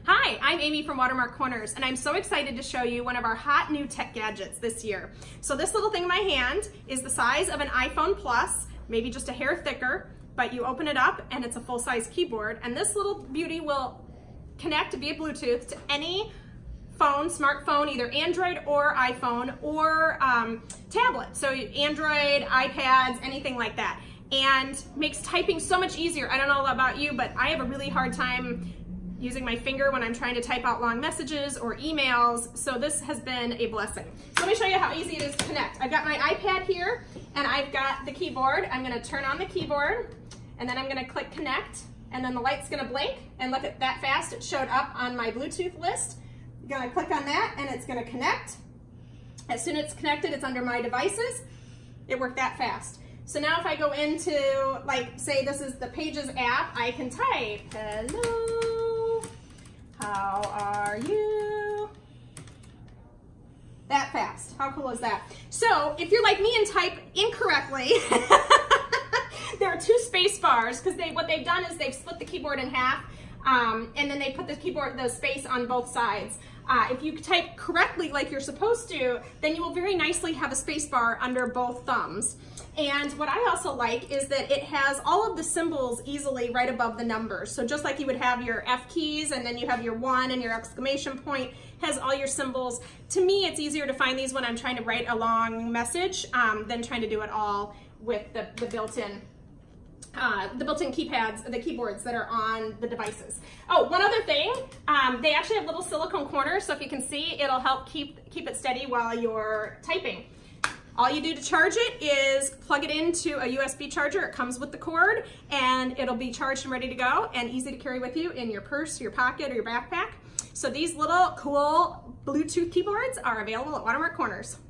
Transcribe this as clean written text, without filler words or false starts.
Hi, I'm Amy from Watermark Corners, and I'm so excited to show you one of our hot new tech gadgets this year. So this little thing in my hand is the size of an iPhone Plus, maybe just a hair thicker, but you open it up and it's a full-size keyboard, and this little beauty will connect via Bluetooth to any phone, smartphone, either Android or iPhone or tablet. So Android, iPads, anything like that, and makes typing so much easier. I don't know about you, but I have a really hard time using my finger when I'm trying to type out long messages or emails, so this has been a blessing. So let me show you how easy it is to connect. I've got my iPad here, and I've got the keyboard. I'm gonna turn on the keyboard, and then I'm gonna click connect, and then the light's gonna blink, and look at that fast, it showed up on my Bluetooth list. I'm gonna click on that, and it's gonna connect. As soon as it's connected, it's under my devices. It worked that fast. So now if I go into, like, say this is the Pages app, I can type, hello, how are you? That fast. How cool is that? So if you're like me and type incorrectly, there are two space bars, because what they've done is they've split the keyboard in half, and then they put the space on both sides. If you type correctly like you're supposed to, then you will very nicely have a space bar under both thumbs. And what I also like is that it has all of the symbols easily right above the numbers. So just like you would have your F keys, and then you have your 1 and your exclamation point, has all your symbols. To me, it's easier to find these when I'm trying to write a long message than trying to do it all with the built-in keypads, the keyboards that are on the devices. Oh, one other thing, they actually have little silicone corners, so if you can see, it'll help keep it steady while you're typing. All you do to charge it is plug it into a USB charger. It comes with the cord, and it'll be charged and ready to go, and easy to carry with you in your purse, your pocket, or your backpack. So these little cool Bluetooth keyboards are available at Watermark Corners.